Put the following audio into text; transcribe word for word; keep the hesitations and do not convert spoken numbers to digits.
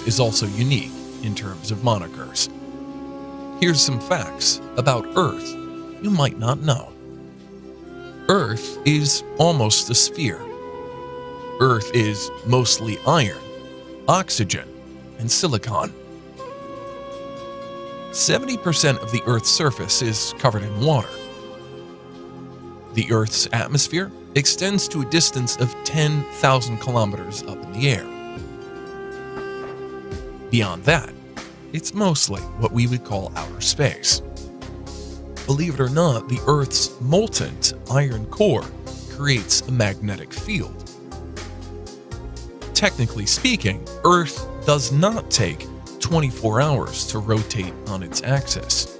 is also unique in terms of monikers. Here's some facts about Earth you might not know. Earth is almost a sphere. Earth is mostly iron, oxygen, and silicon. seventy percent of the Earth's surface is covered in water. The Earth's atmosphere extends to a distance of ten thousand kilometers up in the air. Beyond that, it's mostly what we would call outer space. Believe it or not, the Earth's molten iron core creates a magnetic field. Technically speaking, Earth does not take twenty-four hours to rotate on its axis.